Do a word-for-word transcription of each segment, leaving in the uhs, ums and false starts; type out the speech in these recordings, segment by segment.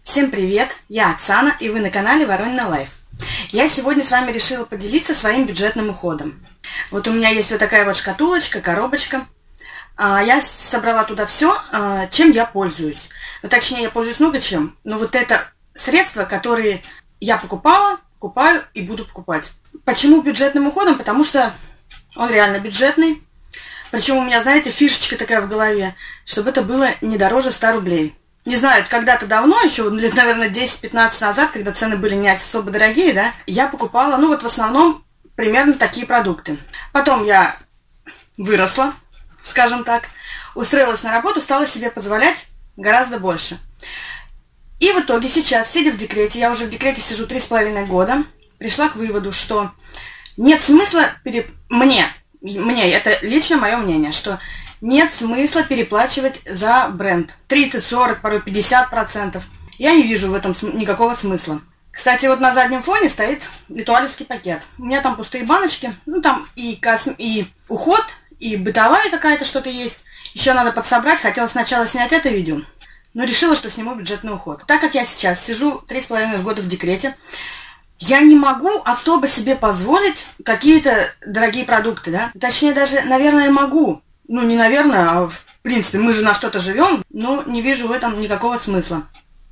Всем привет, я Оксана, и вы на канале Воронина Лайф. Я сегодня с вами решила поделиться своим бюджетным уходом. Вот у меня есть вот такая вот шкатулочка, коробочка. Я собрала туда все, чем я пользуюсь. Ну, точнее, я пользуюсь много чем, но вот это средства, которые я покупала, покупаю и буду покупать. Почему бюджетным уходом? Потому что он реально бюджетный. Причем у меня, знаете, фишечка такая в голове, чтобы это было не дороже ста рублей. Не знаю, когда-то давно, еще лет, наверное, десять-пятнадцать назад, когда цены были не особо дорогие, да, я покупала, ну вот в основном, примерно такие продукты. Потом я выросла, скажем так, устроилась на работу, стала себе позволять гораздо больше. И в итоге сейчас, сидя в декрете, я уже в декрете сижу три с половиной года, пришла к выводу, что нет смысла пере... мне, мне, это лично мое мнение, что нет смысла переплачивать за бренд. тридцать, сорок, порой пятьдесят процентов. Я не вижу в этом никакого смысла. Кстати, вот на заднем фоне стоит литуалевский пакет. У меня там пустые баночки. Ну, там и, косм... и уход, и бытовая какая-то что-то есть. Еще надо подсобрать. Хотела сначала снять это видео, но решила, что сниму бюджетный уход. Так как я сейчас сижу три с половиной года в декрете, я не могу особо себе позволить какие-то дорогие продукты, да? Точнее, даже, наверное, могу. Ну, не наверное, а в принципе, мы же на что-то живем, но не вижу в этом никакого смысла.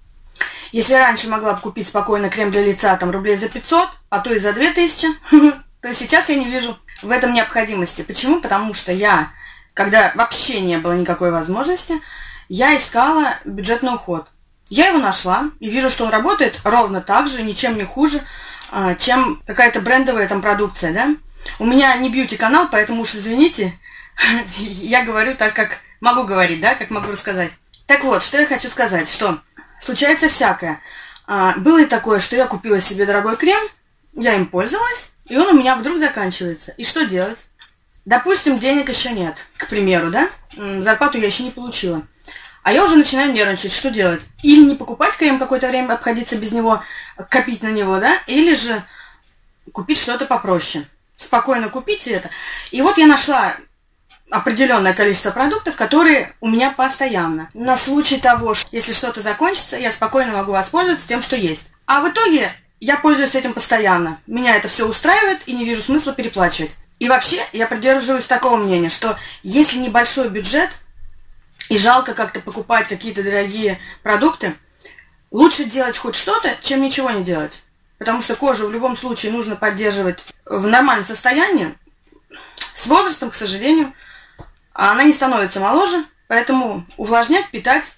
Если раньше могла бы купить спокойно крем для лица там рублей за пятьсот, а то и за две тысячи, то сейчас я не вижу в этом необходимости. Почему? Потому что я, когда вообще не было никакой возможности, я искала бюджетный уход. Я его нашла и вижу, что он работает ровно так же, ничем не хуже, чем какая-то брендовая там продукция, да? У меня не бьюти-канал, поэтому уж извините, я говорю так, как могу говорить, да, как могу рассказать. Так вот, что я хочу сказать, что случается всякое. А, было и такое, что я купила себе дорогой крем, я им пользовалась, и он у меня вдруг заканчивается. И что делать? Допустим, денег еще нет, к примеру, да, зарплату я еще не получила. А я уже начинаю нервничать, что делать? Или не покупать крем какое-то время, обходиться без него, копить на него, да, или же купить что-то попроще. Спокойно купить это. И вот я нашла определенное количество продуктов, которые у меня постоянно. На случай того, что если что-то закончится, я спокойно могу воспользоваться тем, что есть. А в итоге я пользуюсь этим постоянно. Меня это все устраивает и не вижу смысла переплачивать. И вообще я придерживаюсь такого мнения, что если небольшой бюджет и жалко как-то покупать какие-то дорогие продукты, лучше делать хоть что-то, чем ничего не делать. Потому что кожу в любом случае нужно поддерживать в нормальном состоянии. С возрастом, к сожалению, она не становится моложе, поэтому увлажнять, питать,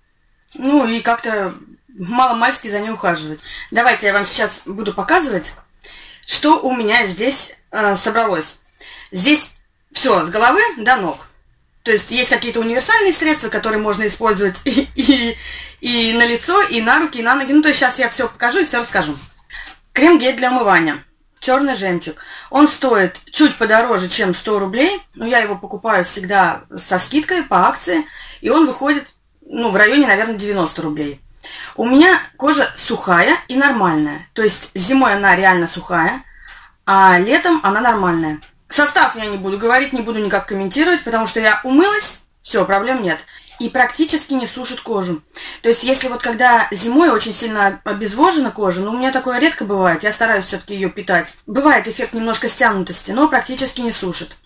ну и как-то мало-мальски за ней ухаживать. Давайте я вам сейчас буду показывать, что у меня здесь э, собралось. Здесь все с головы до ног. То есть есть какие-то универсальные средства, которые можно использовать и, и, и на лицо, и на руки, и на ноги. Ну, то есть сейчас я все покажу и все расскажу. Крем-гель для умывания. Черный жемчуг. Он стоит чуть подороже, чем сто рублей, но я его покупаю всегда со скидкой по акции, и он выходит, ну, в районе, наверное, девяносто рублей. У меня кожа сухая и нормальная, то есть зимой она реально сухая, а летом она нормальная. Состав я не буду говорить, не буду никак комментировать, потому что я умылась, все, проблем нет. И практически не сушит кожу. То есть, если вот когда зимой очень сильно обезвожена кожа, ну, у меня такое редко бывает, я стараюсь все-таки ее питать. Бывает эффект немножко стянутости, но практически не сушит.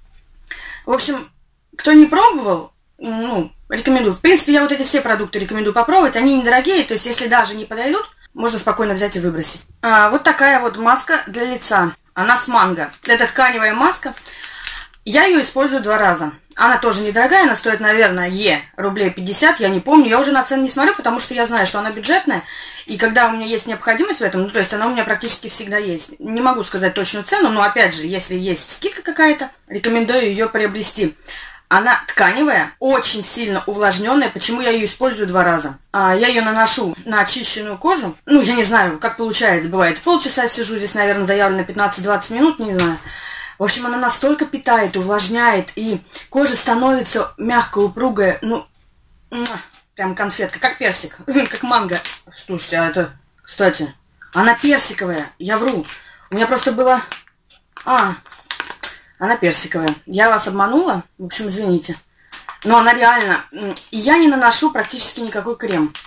В общем, кто не пробовал, ну, рекомендую. В принципе, я вот эти все продукты рекомендую попробовать, они недорогие, то есть, если даже не подойдут, можно спокойно взять и выбросить. А, вот такая вот маска для лица. Она с манго. Это тканевая маска. Я ее использую два раза. Она тоже недорогая, она стоит, наверное, е рублей пятьдесят, я не помню. Я уже на цены не смотрю, потому что я знаю, что она бюджетная. И когда у меня есть необходимость в этом, ну, то есть она у меня практически всегда есть. Не могу сказать точную цену, но, опять же, если есть скидка какая-то, рекомендую ее приобрести. Она тканевая, очень сильно увлажненная. Почему я ее использую два раза? А, я ее наношу на очищенную кожу. Ну, я не знаю, как получается. Бывает, полчаса сижу здесь, наверное, заявлено пятнадцать-двадцать минут, не знаю. В общем, она настолько питает, увлажняет, и кожа становится мягкая, упругая, ну, прям конфетка, как персик, как манго. Слушайте, а это, кстати, она персиковая, я вру. У меня просто было... А, она персиковая. Я вас обманула, в общем, извините. Но она реально... И я не наношу практически никакой крем.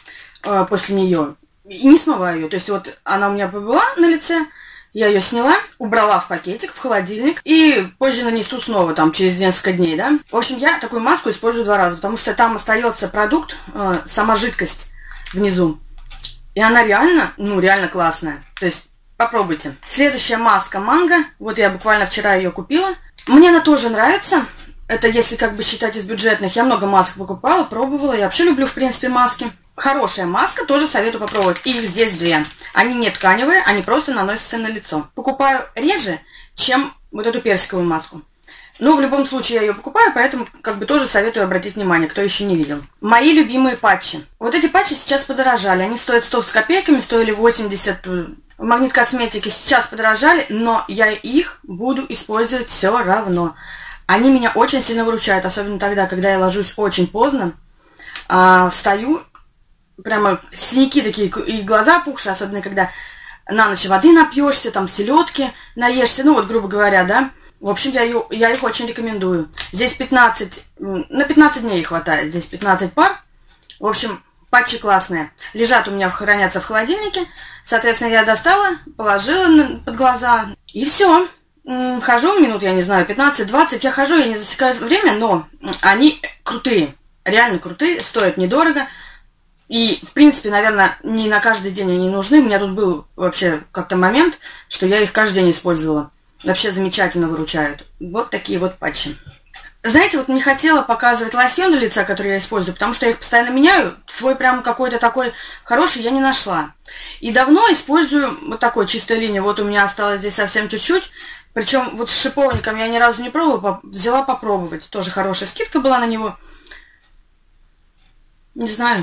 э, после нее и не смываю ее. То есть вот она у меня побыла на лице, я ее сняла, убрала в пакетик, в холодильник, и позже нанесу снова, там, через несколько дней, да. В общем, я такую маску использую два раза, потому что там остается продукт, э, сама жидкость внизу. И она реально, ну, реально классная. То есть попробуйте. Следующая маска манго. Вот я буквально вчера ее купила. Мне она тоже нравится. Это если как бы считать из бюджетных. Я много масок покупала, пробовала. Я вообще люблю, в принципе, маски. Хорошая маска, тоже советую попробовать. И здесь две. Они не тканевые, они просто наносятся на лицо. Покупаю реже, чем вот эту персиковую маску. Но в любом случае я ее покупаю, поэтому как бы тоже советую обратить внимание, кто еще не видел. Мои любимые патчи. Вот эти патчи сейчас подорожали. Они стоят сто с копейками, стоили восемьдесят. В Магнит Косметике сейчас подорожали, но я их буду использовать все равно. Они меня очень сильно выручают, особенно тогда, когда я ложусь очень поздно, а, встаю, прямо синяки такие, и глаза опухшие, особенно когда на ночь воды напьешься, там селедки наешься, ну вот, грубо говоря, да. В общем, я, ее, я их очень рекомендую. Здесь пятнадцать, на пятнадцать дней хватает, здесь пятнадцать пар. В общем, патчи классные. Лежат у меня, хранятся в холодильнике. Соответственно, я достала, положила под глаза, и все. Хожу минут, я не знаю, пятнадцать-двадцать. Я хожу, я не засекаю время, но они крутые, реально крутые, стоят недорого. И, в принципе, наверное, не на каждый день они нужны. У меня тут был вообще как-то момент, что я их каждый день использовала. Вообще замечательно выручают. Вот такие вот патчи. Знаете, вот не хотела показывать лосьон для лица, который я использую, потому что я их постоянно меняю. Свой прям какой-то такой хороший я не нашла. И давно использую вот такой чистой линии. Вот у меня осталось здесь совсем чуть-чуть. Причем вот с шиповником я ни разу не пробовала. Взяла попробовать. Тоже хорошая скидка была на него. Не знаю.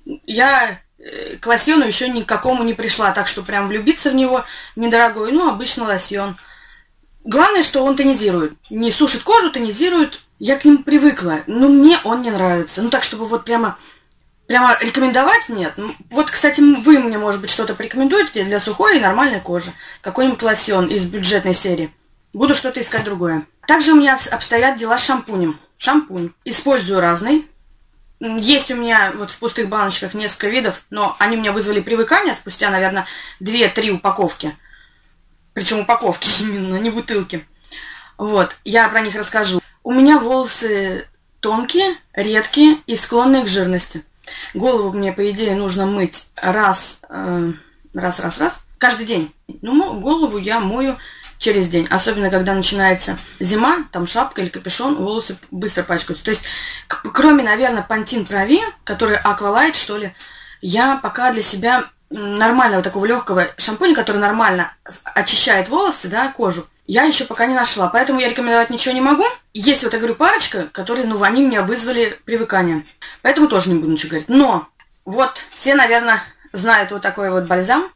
Я к лосьону еще никакому не пришла, так что прям влюбиться в него недорогой. Ну, обычно лосьон. Главное, что он тонизирует. Не сушит кожу, тонизирует. Я к нему привыкла. Но мне он не нравится. Ну, так, чтобы вот прямо, прямо рекомендовать, нет. Вот, кстати, вы мне, может быть, что-то порекомендуете для сухой и нормальной кожи. Какой-нибудь лосьон из бюджетной серии. Буду что-то искать другое. Также у меня обстоят дела с шампунем. Шампунь. Использую разный. Есть у меня вот в пустых баночках несколько видов, но они у меня вызвали привыкание спустя, наверное, две-три упаковки. Причем упаковки именно, не бутылки. Вот, я про них расскажу. У меня волосы тонкие, редкие и склонные к жирности. Голову мне, по идее, нужно мыть раз, э, раз, раз, раз, каждый день. Ну, голову я мою через день. Особенно, когда начинается зима, там шапка или капюшон, волосы быстро пачкаются. То есть, кроме, наверное, Pantene Pro-V, который Aqualight, что ли, я пока для себя нормального такого легкого шампуня, который нормально очищает волосы, да, кожу, я еще пока не нашла. Поэтому я рекомендовать ничего не могу. Есть вот, я говорю, парочка, которые, ну, они меня вызвали привыкание. Поэтому тоже не буду ничего говорить. Но вот все, наверное, знают вот такой вот бальзам.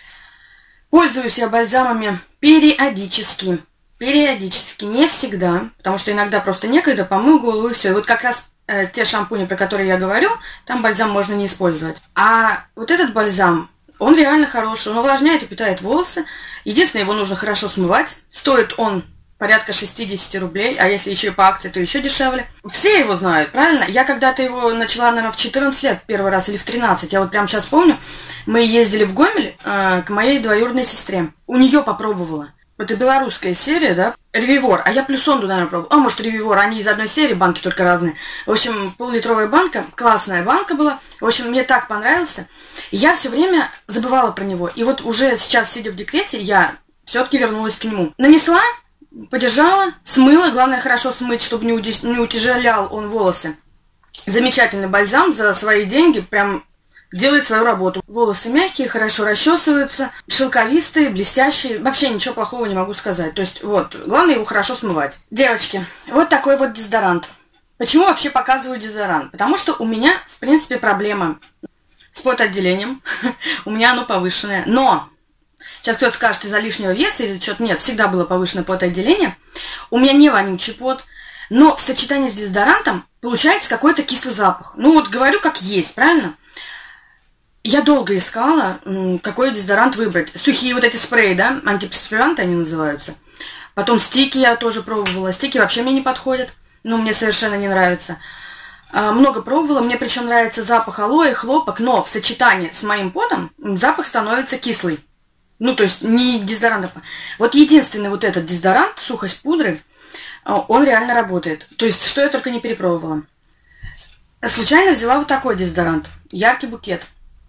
Пользуюсь я бальзамами периодически. Периодически, не всегда, потому что иногда просто некогда, помыл голову и все. И вот как раз э, те шампуни, про которые я говорю, там бальзам можно не использовать. А вот этот бальзам, он реально хороший, он увлажняет и питает волосы. Единственное, его нужно хорошо смывать. Стоит он порядка шестьдесят рублей, а если еще и по акции, то еще дешевле. Все его знают, правильно? Я когда-то его начала, наверное, в четырнадцать лет первый раз или в тринадцать. Я вот прямо сейчас помню, мы ездили в Гомель э, к моей двоюродной сестре. У нее попробовала. Это белорусская серия, да? Ревивор. А я плюсонду, наверное, пробовала. А может, Ревивор. Они из одной серии, банки только разные. В общем, пол-литровая банка. Классная банка была. В общем, мне так понравился. Я все время забывала про него. И вот уже сейчас, сидя в декрете, я все-таки вернулась к нему. Нанесла, подержала, смыла. Главное, хорошо смыть, чтобы не, уди- не утяжелял он волосы. Замечательный бальзам за свои деньги. Прям делает свою работу. Волосы мягкие, хорошо расчесываются, шелковистые, блестящие. Вообще ничего плохого не могу сказать. То есть, вот, главное его хорошо смывать. Девочки, вот такой вот дезодорант. Почему вообще показываю дезодорант? Потому что у меня, в принципе, проблема с потоотделением. У меня оно повышенное. Но, сейчас кто-то скажет, из-за лишнего веса или что-то. Нет, всегда было повышенное потоотделение. У меня не вонючий пот. Но в сочетании с дезодорантом получается какой-то кислый запах. Ну вот говорю как есть, правильно? Я долго искала, какой дезодорант выбрать. Сухие вот эти спреи, да, антиперспиранты они называются. Потом стики я тоже пробовала. Стики вообще мне не подходят. Ну, мне совершенно не нравится. А, много пробовала, мне причем нравится запах алоэ, хлопок, но в сочетании с моим потом запах становится кислый. Ну, то есть не дезодорант. Вот единственный вот этот дезодорант, сухость пудры, он реально работает. То есть, что я только не перепробовала. Случайно взяла вот такой дезодорант. Яркий букет.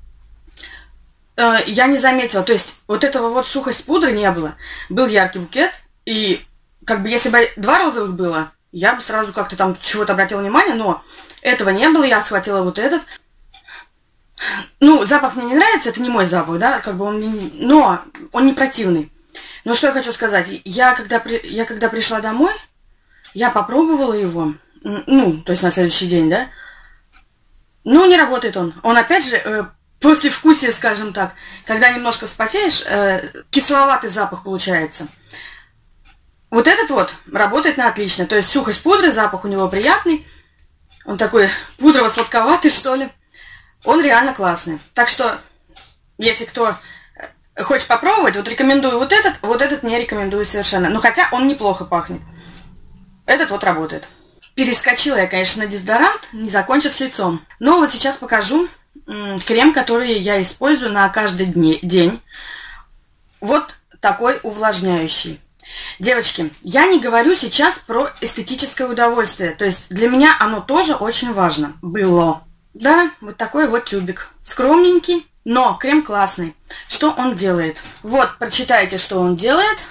Я не заметила. То есть, вот этого вот сухость пудры не было. Был яркий букет. И, как бы, если бы два розовых было, я бы сразу как-то там чего-то обратила внимание. Но этого не было. Я схватила вот этот. Ну, запах мне не нравится. Это не мой запах, да. Как бы он не... Но он не противный. Но что я хочу сказать. Я когда, при... я когда пришла домой, я попробовала его. Ну, то есть на следующий день, да. Ну, не работает он. Он, опять же, э, после вкусия, скажем так, когда немножко вспотеешь, э, кисловатый запах получается. Вот этот вот работает на отлично. То есть сухость пудры, запах у него приятный. Он такой пудрово-сладковатый, что ли. Он реально классный. Так что, если кто хочет попробовать, вот рекомендую вот этот, вот этот не рекомендую совершенно. Но хотя он неплохо пахнет. Этот вот работает. Перескочила я, конечно, на дезодорант, не закончив с лицом. Но вот сейчас покажу м, крем, который я использую на каждый дне, день. Вот такой увлажняющий. Девочки, я не говорю сейчас про эстетическое удовольствие. То есть для меня оно тоже очень важно было. Да, вот такой вот тюбик. Скромненький, но крем классный. Что он делает? Вот, прочитайте, что он делает.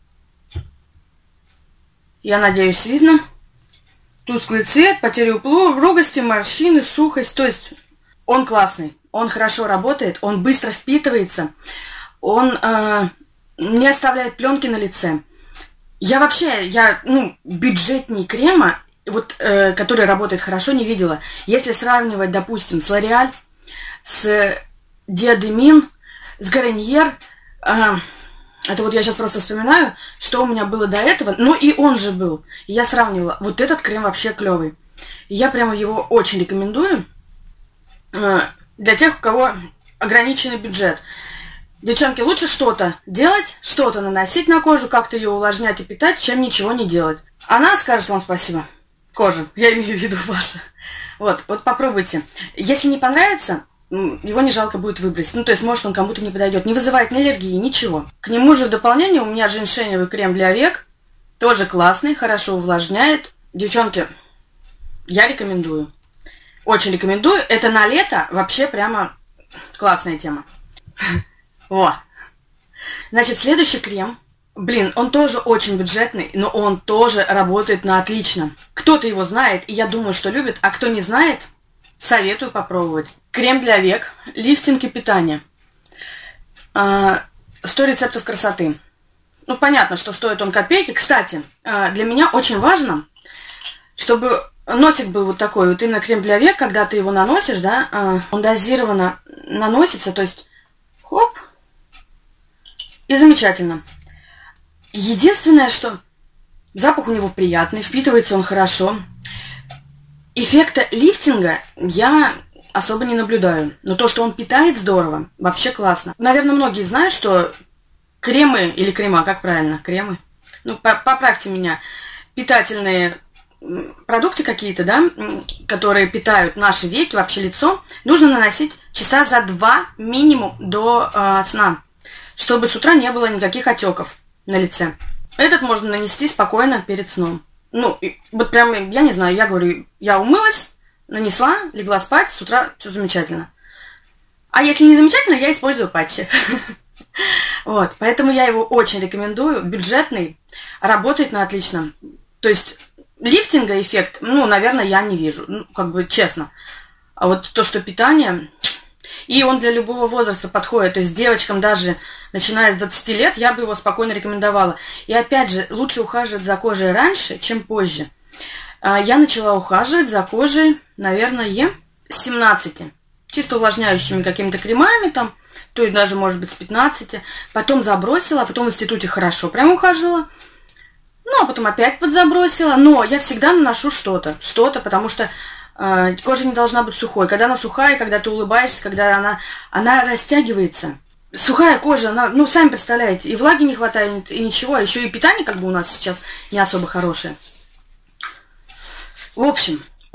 Я надеюсь, видно. Тусклый цвет, потеря упругости, морщины, сухость. То есть он классный, он хорошо работает, он быстро впитывается, он э, не оставляет пленки на лице. Я вообще, я, ну, бюджетней крема, вот, э, который работает хорошо, не видела. Если сравнивать, допустим, с L'Oréal, с Диадемин, с Гарньер, э, это вот я сейчас просто вспоминаю, что у меня было до этого. Ну и он же был. И я сравнивала. Вот этот крем вообще клевый. И я прямо его очень рекомендую э, для тех, у кого ограниченный бюджет. Девчонки, лучше что-то делать, что-то наносить на кожу, как-то ее увлажнять и питать, чем ничего не делать. Она скажет вам спасибо. Кожа. Я имею в виду ваша. Вот, вот попробуйте. Если не понравится, его не жалко будет выбросить. Ну, то есть, может, он кому-то не подойдет. Не вызывает ни аллергии, ничего. К нему же в дополнение у меня женьшеневый крем для век. Тоже классный, хорошо увлажняет. Девчонки, я рекомендую. Очень рекомендую. Это на лето вообще прямо классная тема. О. Значит, следующий крем. Блин, он тоже очень бюджетный, но он тоже работает на отлично. Кто-то его знает, и я думаю, что любит. А кто не знает, советую попробовать. Крем для век, лифтинг и питание. сто рецептов красоты. Ну, понятно, что стоит он копейки. Кстати, для меня очень важно, чтобы носик был вот такой, вот именно крем для век, когда ты его наносишь, да, он дозированно наносится, то есть, хоп, и замечательно. Единственное, что запах у него приятный, впитывается он хорошо. Эффекта лифтинга я особо не наблюдаю. Но то, что он питает здорово, вообще классно. Наверное, многие знают, что кремы, или крема, как правильно, кремы, ну, поправьте меня, питательные продукты какие-то, да, которые питают наши веки, вообще лицо, нужно наносить часа за два минимум до э, сна, чтобы с утра не было никаких отеков на лице. Этот можно нанести спокойно перед сном. Ну, вот прям, я не знаю, я говорю, я умылась, нанесла, легла спать, с утра все замечательно. А если не замечательно, я использую патчи. Вот, поэтому я его очень рекомендую. Бюджетный, работает на отлично. То есть лифтинга эффект, ну, наверное, я не вижу, ну, как бы честно. А вот то, что питание... И он для любого возраста подходит. То есть девочкам даже, начиная с двадцати лет, я бы его спокойно рекомендовала. И опять же, лучше ухаживать за кожей раньше, чем позже. Я начала ухаживать за кожей, наверное, с семнадцати. Чисто увлажняющими какими-то кремами там, то есть даже, может быть, с пятнадцати. Потом забросила, а потом в институте хорошо прям ухаживала. Ну, а потом опять подзабросила. Но я всегда наношу что-то. Что-то, потому что э, кожа не должна быть сухой. Когда она сухая, когда ты улыбаешься, когда она, она растягивается. Сухая кожа, она, ну, сами представляете, и влаги не хватает, и ничего. А еще и питание как бы у нас сейчас не особо хорошее. В общем,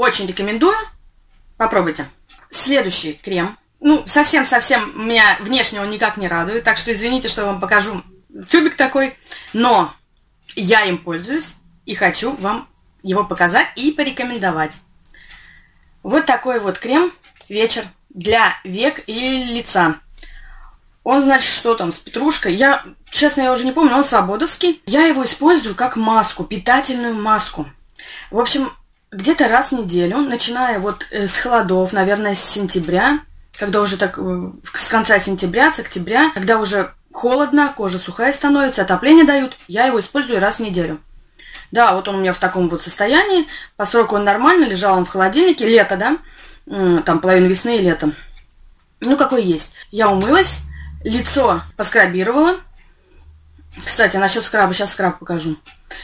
Очень рекомендую. Попробуйте. Следующий крем. Ну, совсем-совсем меня внешне он никак не радует, так что извините, что вам покажу тюбик такой. Но я им пользуюсь и хочу вам его показать и порекомендовать. Вот такой вот крем «Вечер» для век и лица. Он, значит, что там, с петрушкой. Я, честно, я уже не помню, он свободовский. Я его использую как маску, питательную маску. В общем, где-то раз в неделю, начиная вот с холодов, наверное, с сентября, когда уже так, с конца сентября, с октября, когда уже холодно, кожа сухая становится, отопление дают, я его использую раз в неделю. Да, вот он у меня в таком вот состоянии. По сроку он нормально, лежал он в холодильнике. Лето, да? Там половина весны и лето. Ну, какой есть. Я умылась, лицо поскрабировала. Кстати, насчет скраба, сейчас скраб покажу.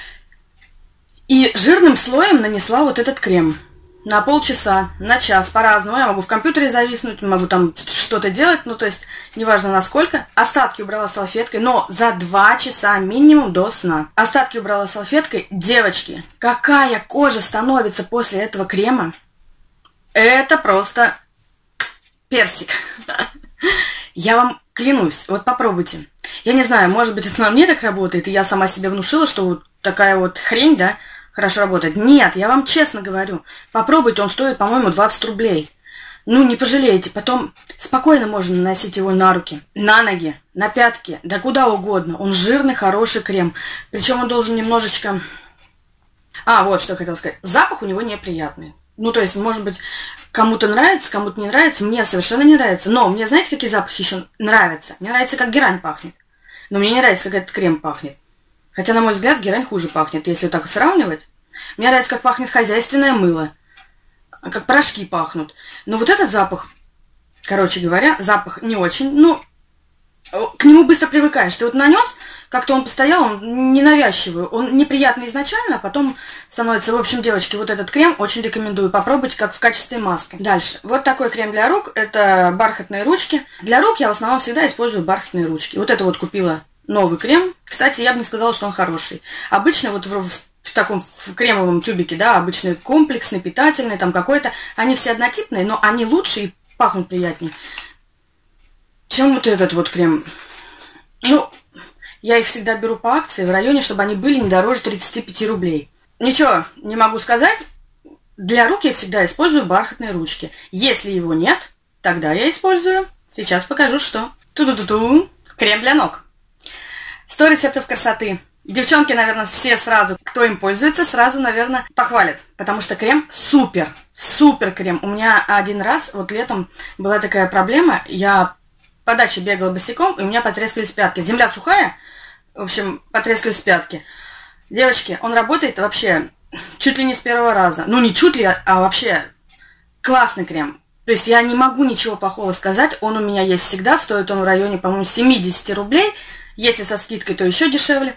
И жирным слоем нанесла вот этот крем. На полчаса, на час, по-разному. Я могу в компьютере зависнуть, могу там что-то делать, ну, то есть, неважно насколько. Остатки убрала салфеткой, но за два часа минимум до сна. Остатки убрала салфеткой. Девочки, какая кожа становится после этого крема? Это просто персик. Я вам клянусь, вот попробуйте. Я не знаю, может быть, это на мне так работает, и я сама себе внушила, что вот такая вот хрень, да, хорошо работает. Нет, я вам честно говорю, попробуйте, он стоит, по-моему, двадцать рублей. Ну, не пожалеете. Потом спокойно можно наносить его на руки, на ноги, на пятки, да куда угодно. Он жирный, хороший крем. Причем он должен немножечко... А, вот что я хотела сказать. Запах у него неприятный. Ну, то есть, может быть, кому-то нравится, кому-то не нравится. Мне совершенно не нравится. Но мне, знаете, какие запахи еще нравятся? Мне нравится, как герань пахнет. Но мне не нравится, как этот крем пахнет. Хотя, на мой взгляд, герань хуже пахнет, если так сравнивать. Мне нравится, как пахнет хозяйственное мыло. Как порошки пахнут. Но вот этот запах, короче говоря, запах не очень. Ну, к нему быстро привыкаешь. Ты вот нанес, как-то он постоял, он ненавязчивый. Он неприятный изначально, а потом становится... В общем, девочки, вот этот крем очень рекомендую попробовать, как в качестве маски. Дальше. Вот такой крем для рук. Это бархатные ручки. Для рук я в основном всегда использую бархатные ручки. Вот это вот купила новый крем. Кстати, я бы не сказала, что он хороший. Обычно вот в, в таком в кремовом тюбике, да, обычный комплексный, питательный, там какой-то. Они все однотипные, но они лучше и пахнут приятнее, чем вот этот вот крем. Ну, я их всегда беру по акции в районе, чтобы они были не дороже тридцати пяти рублей. Ничего не могу сказать. Для рук я всегда использую бархатные ручки. Если его нет, тогда я использую. Сейчас покажу, что. Ту-ду-ду-ду. Крем для ног. сто рецептов красоты. Девчонки, наверное, все сразу, кто им пользуется, сразу, наверное, похвалят. Потому что крем супер. Супер крем. У меня один раз, вот летом, была такая проблема. Я по даче бегала босиком, и у меня потрескались пятки. Земля сухая, в общем, потрескались пятки. Девочки, он работает вообще чуть ли не с первого раза. Ну, не чуть ли, а вообще классный крем. То есть я не могу ничего плохого сказать. Он у меня есть всегда. Стоит он в районе, по-моему, семидесяти рублей. Если со скидкой, то еще дешевле.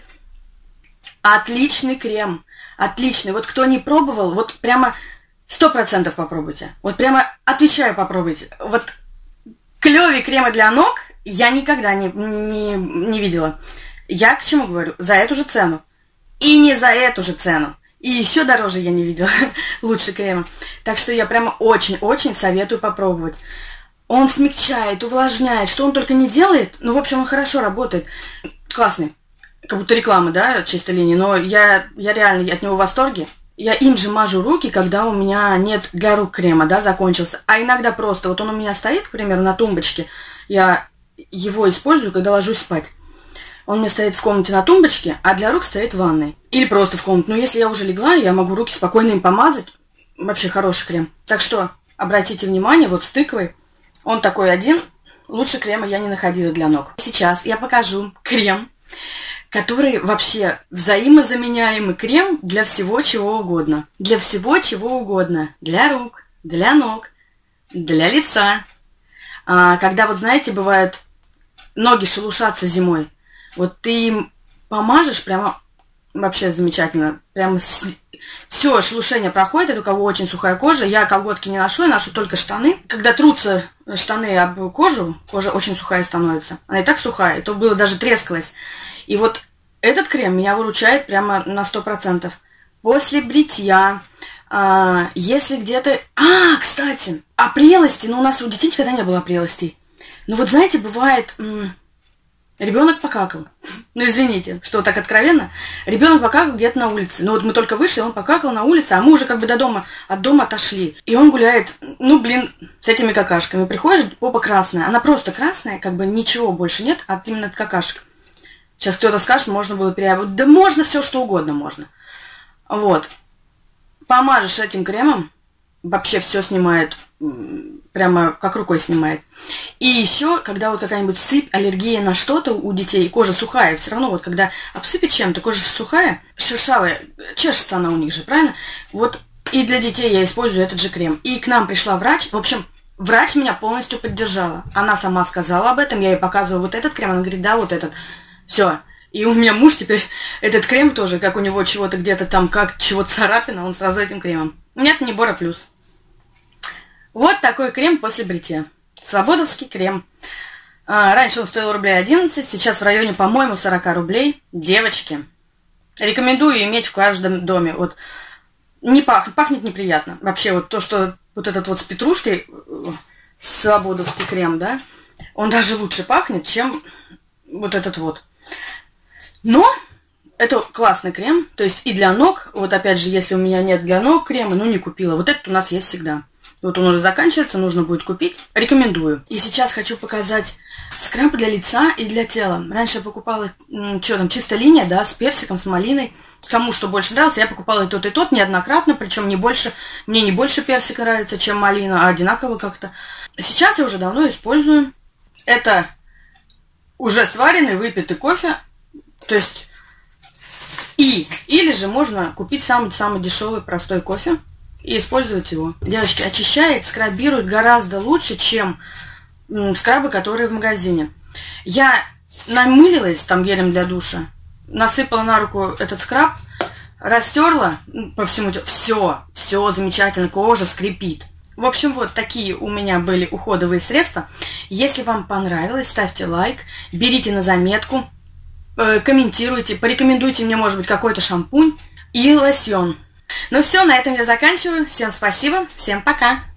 Отличный крем. Отличный. Вот кто не пробовал, вот прямо сто процентов попробуйте. Вот прямо отвечаю, попробуйте. Вот клевые кремы для ног я никогда не, не, не видела. Я к чему говорю? За эту же цену. И не за эту же цену. И еще дороже я не видела лучше крема. Так что я прямо очень-очень советую попробовать. Он смягчает, увлажняет, что он только не делает. Ну, в общем, он хорошо работает. Классный. Как будто реклама, да, чистой линии. Но я, я реально от него в восторге. Я им же мажу руки, когда у меня нет для рук крема, да, закончился. А иногда просто, вот он у меня стоит, к примеру, на тумбочке. Я его использую, когда ложусь спать. Он у меня стоит в комнате на тумбочке, а для рук стоит в ванной. Или просто в комнате. Но если я уже легла, я могу руки спокойно им помазать. Вообще хороший крем. Так что обратите внимание, вот с тыквой. Он такой один. Лучше крема я не находила для ног. Сейчас я покажу крем, который вообще взаимозаменяемый крем для всего чего угодно. Для всего чего угодно. Для рук, для ног, для лица. А, когда вот, знаете, бывают ноги шелушатся зимой. Вот ты им помажешь, прямо вообще замечательно. Прямо с... все шелушение проходит, это у кого очень сухая кожа. Я колготки не ношу, я ношу только штаны. Когда трутся штаны об кожу, кожа очень сухая становится. Она и так сухая, и то было даже трескалось. И вот этот крем меня выручает прямо на сто процентов. После бритья, А, если где-то... А, кстати, о прелости. Ну, у нас у детей никогда не было прелостей. Ну, вот знаете, бывает... М- ребенок покакал. Ну, извините, что так откровенно. Ребенок покакал где-то на улице. Ну, вот мы только вышли, он покакал на улице, а мы уже как бы до дома, от дома отошли. И он гуляет, ну, блин, с этими какашками. Приходишь, попа красная. Она просто красная, как бы ничего больше нет, а именно от какашек. Сейчас кто-то скажет, можно было переобуть. Да можно все, что угодно можно. Вот. Помажешь этим кремом, вообще все снимает, прямо как рукой снимает. И еще, когда вот какая-нибудь сыпь, аллергия на что-то у детей, кожа сухая, все равно вот когда обсыпет чем-то, кожа сухая, шершавая, чешется она у них же, правильно? Вот и для детей я использую этот же крем. И к нам пришла врач, в общем, врач меня полностью поддержала. Она сама сказала об этом, я ей показываю вот этот крем, она говорит, да, вот этот. Все. И у меня муж теперь этот крем тоже, как у него чего-то где-то там, как чего-то царапина, он сразу этим кремом. Нет, не Бора Плюс. Вот такой крем после бритья. Свободовский крем. А, раньше он стоил рублей одиннадцать, сейчас в районе, по-моему, сорок рублей. Девочки, рекомендую иметь в каждом доме. Вот не пахнет, пахнет неприятно. Вообще вот то, что вот этот вот с петрушкой, свободовский крем, да, он даже лучше пахнет, чем вот этот вот. Но это классный крем, то есть и для ног, вот опять же, если у меня нет для ног крема, ну не купила. Вот этот у нас есть всегда. Вот он уже заканчивается, нужно будет купить. Рекомендую. И сейчас хочу показать скраб для лица и для тела. Раньше я покупала, что там, чистая линия, да, с персиком, с малиной. Кому что больше нравится, я покупала и тот, и тот неоднократно, причем не больше, мне не больше персик нравится, чем малина, а одинаково как-то. Сейчас я уже давно использую. Это уже сваренный, выпитый кофе. То есть, и, или же можно купить самый-самый дешевый простой кофе и использовать его. Девочки, очищает, скрабирует гораздо лучше, чем м, скрабы, которые в магазине. Я намылилась там гелем для душа, насыпала на руку этот скраб, растерла по всему телу. Все, все замечательно, кожа скрипит. В общем, вот такие у меня были уходовые средства. Если вам понравилось, ставьте лайк, берите на заметку, комментируйте, порекомендуйте мне, может быть, какой-то шампунь и лосьон. Ну все, на этом я заканчиваю. Всем спасибо, всем пока!